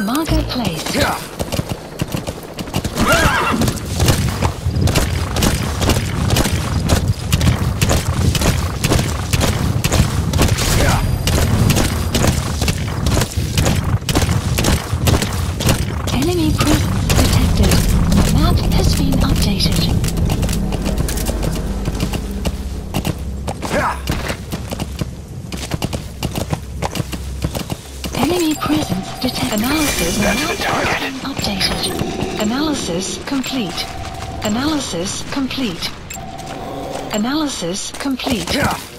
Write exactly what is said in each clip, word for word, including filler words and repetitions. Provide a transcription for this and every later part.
Marker placed. Enemy presence detected. Map has been updated. Enemy presence detected. Analysis That's the target. updated. Analysis complete. Analysis complete. Analysis complete.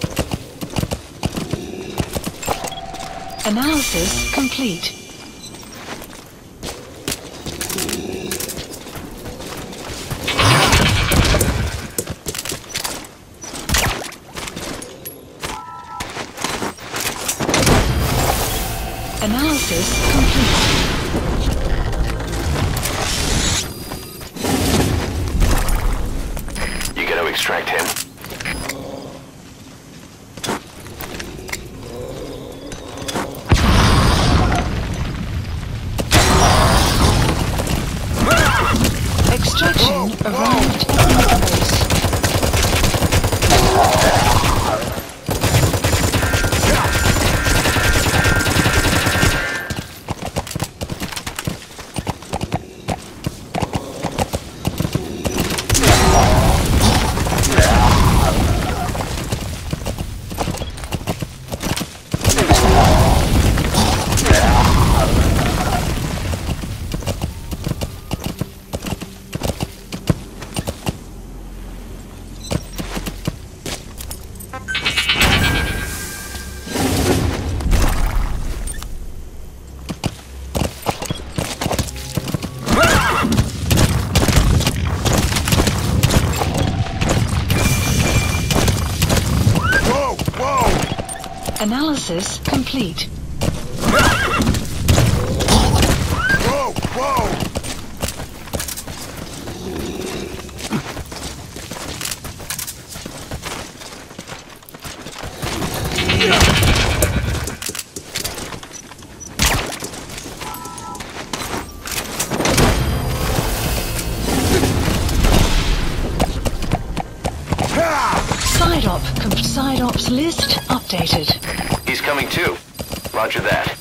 Analysis complete. Analysis complete. You gotta extract him. Extraction arrived in the base. Analysis complete. Whoa, whoa! Side op. Side ops list updated. He's coming too. Roger that.